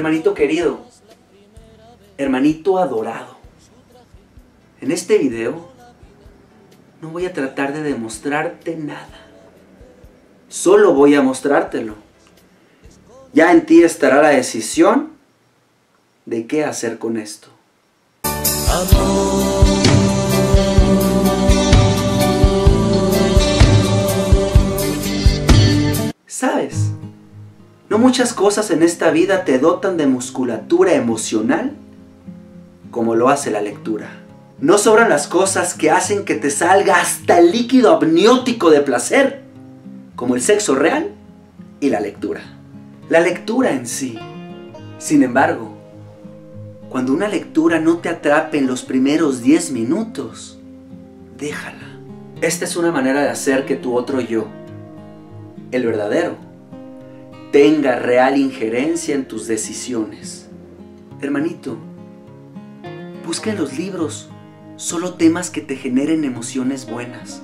Hermanito querido, hermanito adorado, en este video no voy a tratar de demostrarte nada. Solo voy a mostrártelo. Ya en ti estará la decisión de qué hacer con esto. ¿Sabes? No muchas cosas en esta vida te dotan de musculatura emocional como lo hace la lectura. No sobran las cosas que hacen que te salga hasta el líquido amniótico de placer, como el sexo real y la lectura. La lectura en sí. Sin embargo, cuando una lectura no te atrape en los primeros 10 minutos, déjala. Esta es una manera de hacer que tu otro yo, el verdadero, tenga real injerencia en tus decisiones. Hermanito, busca en los libros solo temas que te generen emociones buenas.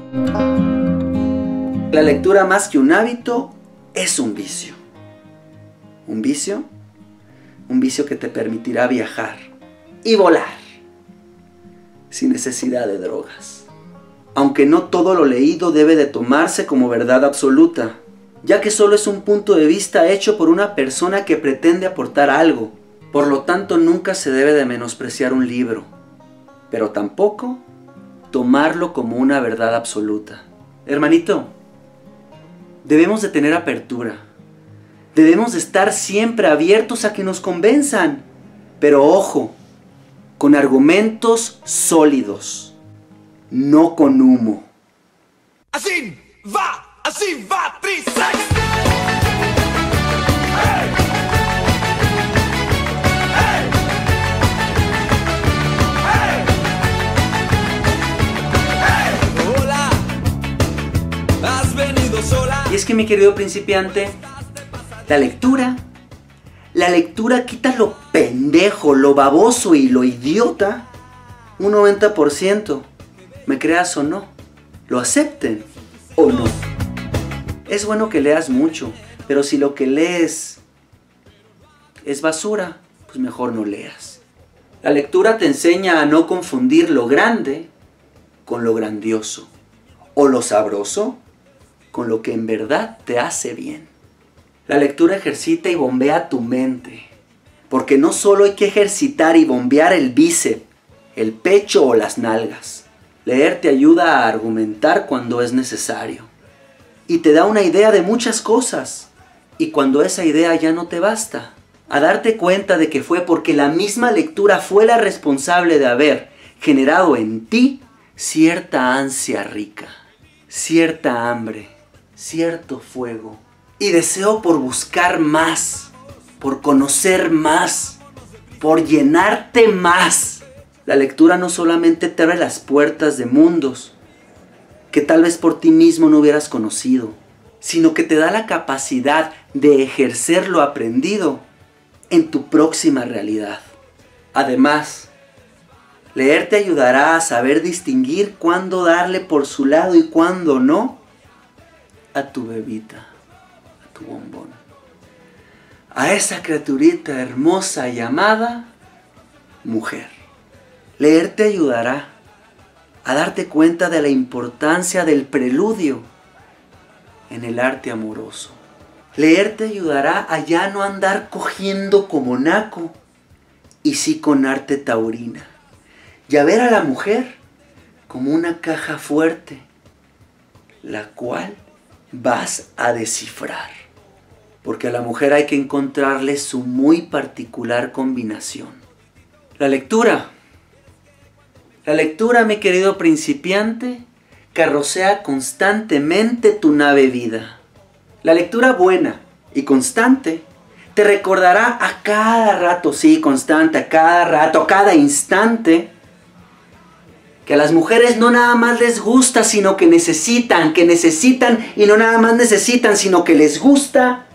La lectura, más que un hábito, es un vicio. ¿Un vicio? Un vicio que te permitirá viajar y volar sin necesidad de drogas. Aunque no todo lo leído debe de tomarse como verdad absoluta, ya que solo es un punto de vista hecho por una persona que pretende aportar algo. Por lo tanto, nunca se debe de menospreciar un libro, pero tampoco tomarlo como una verdad absoluta. Hermanito, debemos de tener apertura. Debemos de estar siempre abiertos a que nos convenzan. Pero ojo, con argumentos sólidos, no con humo. Así va, Trisex. Hola, has venido sola. Y es que, mi querido principiante, la lectura quita lo pendejo, lo baboso y lo idiota un 90%. Me creas o no, lo acepten o no. Es bueno que leas mucho, pero si lo que lees es basura, pues mejor no leas. La lectura te enseña a no confundir lo grande con lo grandioso, o lo sabroso con lo que en verdad te hace bien. La lectura ejercita y bombea tu mente, porque no solo hay que ejercitar y bombear el bíceps, el pecho o las nalgas. Leer te ayuda a argumentar cuando es necesario, y te da una idea de muchas cosas, y cuando esa idea ya no te basta, a darte cuenta de que fue porque la misma lectura fue la responsable de haber generado en ti cierta ansia rica, cierta hambre, cierto fuego y deseo por buscar más, por conocer más, por llenarte más. La lectura no solamente te abre las puertas de mundos que tal vez por ti mismo no hubieras conocido, sino que te da la capacidad de ejercer lo aprendido en tu próxima realidad. Además, leer te ayudará a saber distinguir cuándo darle por su lado y cuándo no a tu bebita, a tu bombón, a esa criaturita hermosa llamada mujer. Leer te ayudará a darte cuenta de la importancia del preludio en el arte amoroso. Leer te ayudará a ya no andar cogiendo como naco, y sí con arte taurina, y a ver a la mujer como una caja fuerte, la cual vas a descifrar, porque a la mujer hay que encontrarle su muy particular combinación. La lectura, mi querido principiante, carrocea constantemente tu nave vida. La lectura buena y constante te recordará a cada rato, sí, constante, a cada rato, a cada instante, que a las mujeres no nada más les gusta, sino que necesitan, y no nada más necesitan, sino que les gusta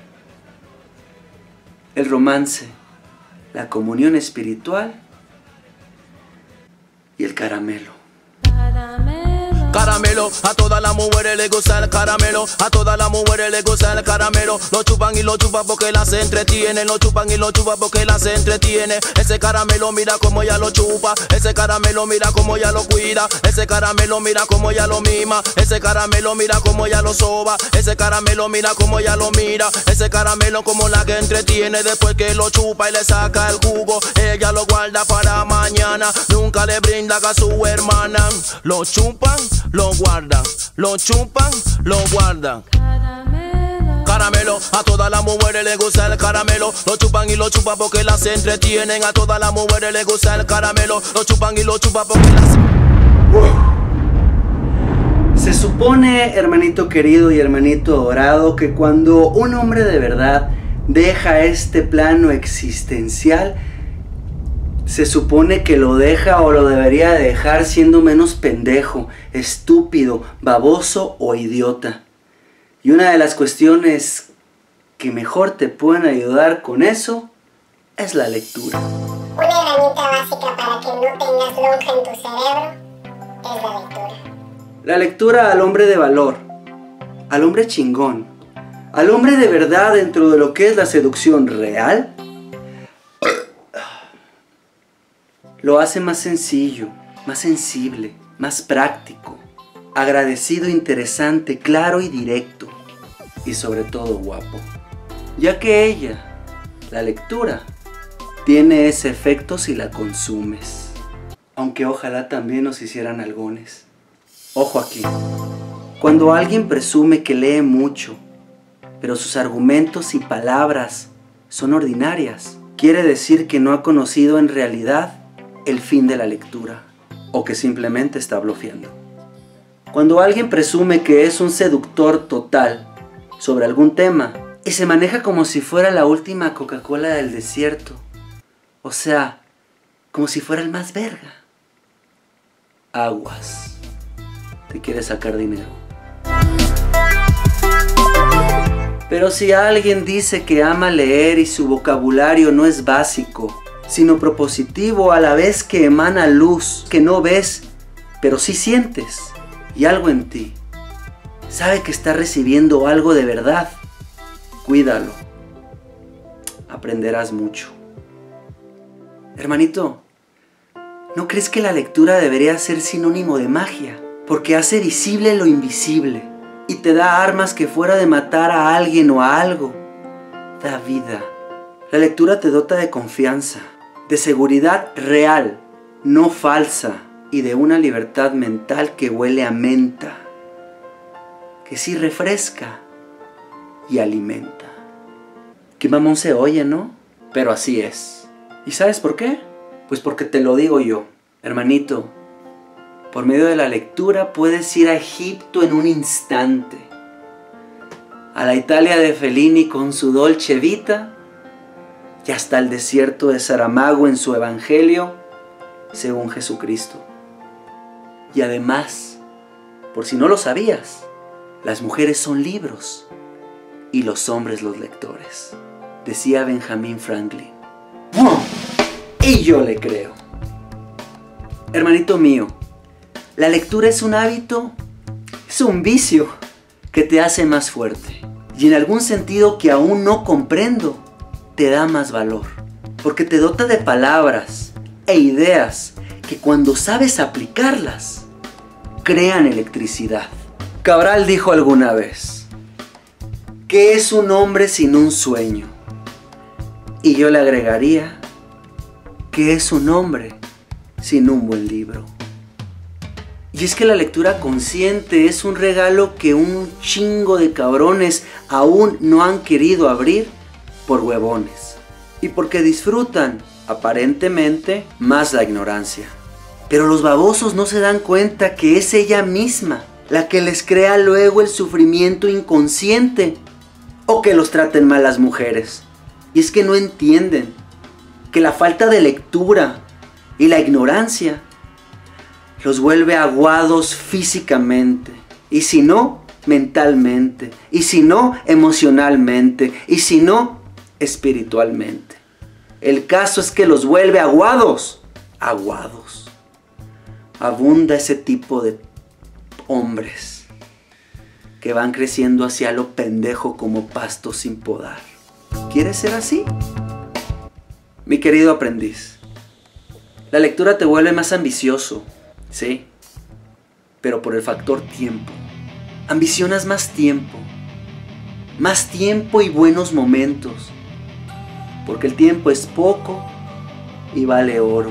el romance, la comunión espiritual y el caramelo. Caramelo, a todas las mujeres les gusta el caramelo. A todas las mujeres les gusta el caramelo. Lo chupan y lo chupan porque las entretiene. Lo chupan y lo chupan porque las entretiene. Ese caramelo mira como ella lo chupa. Ese caramelo mira como ella lo cuida. Ese caramelo mira como ella lo mima. Ese caramelo mira como ella lo soba. Ese caramelo mira como ella lo mira. Ese caramelo como la que entretiene. Después que lo chupa y le saca el jugo, ella lo guarda para mañana. Nunca le brinda a su hermana. Lo chupan, lo guardan. Lo chupan, lo guardan. Caramelo, a todas las mujeres les gusta el caramelo. Lo chupan y lo chupan porque las entretienen. A todas las mujeres les gusta el caramelo. Lo chupan y lo chupan porque las... Se supone, hermanito querido y hermanito dorado, que cuando un hombre de verdad deja este plano existencial, se supone que lo deja o lo debería dejar siendo menos pendejo, estúpido, baboso o idiota. Y una de las cuestiones que mejor te pueden ayudar con eso es la lectura. Una herramienta básica para que no tengas lonja en tu cerebro es la lectura. La lectura al hombre de valor, al hombre chingón, al hombre de verdad dentro de lo que es la seducción real, lo hace más sencillo, más sensible, más práctico, agradecido, interesante, claro y directo, y sobre todo guapo. Ya que ella, la lectura, tiene ese efecto si la consumes. Aunque ojalá también nos hicieran algones. Ojo aquí. Cuando alguien presume que lee mucho, pero sus argumentos y palabras son ordinarias, quiere decir que no ha conocido en realidad el fin de la lectura, o que simplemente está bloqueando. Cuando alguien presume que es un seductor total sobre algún tema y se maneja como si fuera la última Coca-Cola del desierto, o sea, como si fuera el más verga, aguas, te quiere sacar dinero. Pero si alguien dice que ama leer y su vocabulario no es básico, sino propositivo, a la vez que emana luz que no ves, pero sí sientes, y algo en ti sabe que está recibiendo algo de verdad, cuídalo, aprenderás mucho. Hermanito, ¿no crees que la lectura debería ser sinónimo de magia? Porque hace visible lo invisible y te da armas que fuera de matar a alguien o a algo, da vida. La lectura te dota de confianza, de seguridad real, no falsa, y de una libertad mental que huele a menta, que sí refresca y alimenta. Qué mamón se oye, ¿no? Pero así es. ¿Y sabes por qué? Pues porque te lo digo yo, hermanito. Por medio de la lectura puedes ir a Egipto en un instante, a la Italia de Fellini con su Dolce Vita, y hasta el desierto de Saramago en su Evangelio, según Jesucristo. Y además, por si no lo sabías, las mujeres son libros y los hombres los lectores, decía Benjamin Franklin. ¡Bum! Y yo le creo. Hermanito mío, la lectura es un hábito, es un vicio que te hace más fuerte. Y en algún sentido que aún no comprendo, te da más valor. Porque te dota de palabras e ideas que cuando sabes aplicarlas, crean electricidad. Cabral dijo alguna vez, ¿qué es un hombre sin un sueño? Y yo le agregaría, ¿qué es un hombre sin un buen libro? Y es que la lectura consciente es un regalo que un chingo de cabrones aún no han querido abrir por huevones. Y porque disfrutan, aparentemente, más la ignorancia. Pero los babosos no se dan cuenta que es ella misma la que les crea luego el sufrimiento inconsciente. O que los traten mal las mujeres. Y es que no entienden que la falta de lectura y la ignorancia los vuelve aguados físicamente, y si no, mentalmente, y si no, emocionalmente, y si no, espiritualmente. El caso es que los vuelve aguados, aguados. Abunda ese tipo de hombres que van creciendo hacia lo pendejo como pasto sin podar. ¿Quieres ser así? Mi querido aprendiz, la lectura te vuelve más ambicioso, sí, pero por el factor tiempo. Ambicionas más tiempo y buenos momentos, porque el tiempo es poco y vale oro.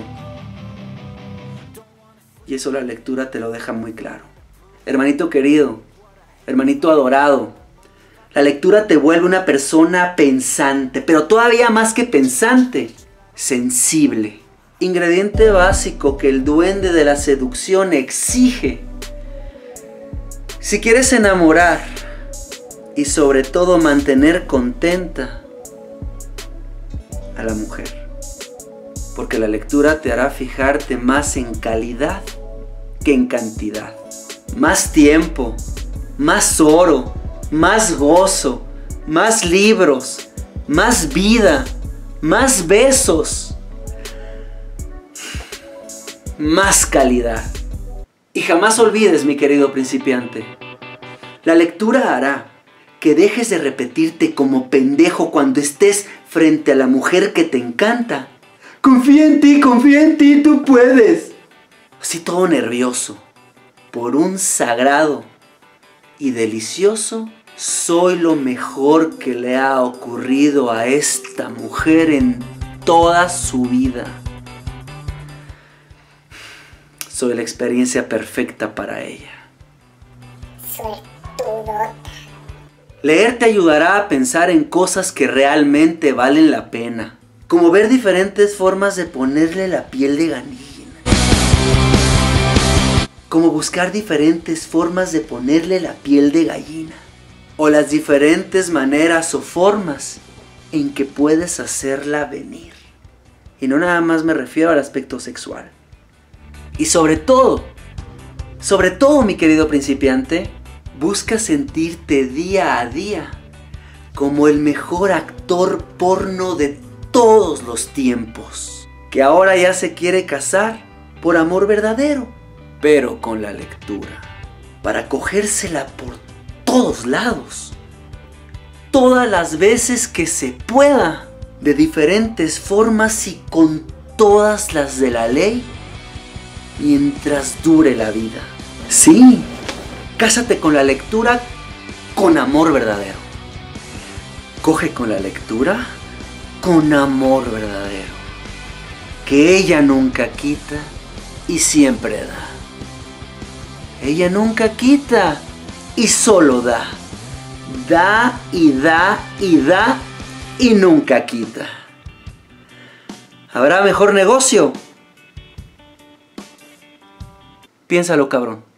Y eso la lectura te lo deja muy claro. Hermanito querido, hermanito adorado, la lectura te vuelve una persona pensante, pero todavía más que pensante, sensible. Ingrediente básico que el duende de la seducción exige. Si quieres enamorar y sobre todo mantener contenta a la mujer, porque la lectura te hará fijarte más en calidad que en cantidad. Más tiempo, más oro, más gozo, más libros, más vida, más besos, más calidad. Y jamás olvides, mi querido principiante, la lectura hará que dejes de repetirte como pendejo cuando estés frente a la mujer que te encanta. Confía en ti, tú puedes. Así todo nervioso, por un sagrado y delicioso, soy lo mejor que le ha ocurrido a esta mujer en toda su vida. Soy la experiencia perfecta para ella. Suertudota. Leer te ayudará a pensar en cosas que realmente valen la pena, como ver diferentes formas de ponerle la piel de gallina, como buscar diferentes formas de ponerle la piel de gallina, o las diferentes maneras o formas en que puedes hacerla venir. Y no nada más me refiero al aspecto sexual. Y sobre todo, mi querido principiante, busca sentirte día a día como el mejor actor porno de todos los tiempos, que ahora ya se quiere casar por amor verdadero, pero con la lectura, para cogérsela por todos lados, todas las veces que se pueda, de diferentes formas y con todas las de la ley, mientras dure la vida. Sí, cásate con la lectura con amor verdadero. Coge con la lectura con amor verdadero, que ella nunca quita y siempre da. Ella nunca quita y solo da. Da y da y da y nunca quita. ¿Habrá mejor negocio? Piénsalo, cabrón.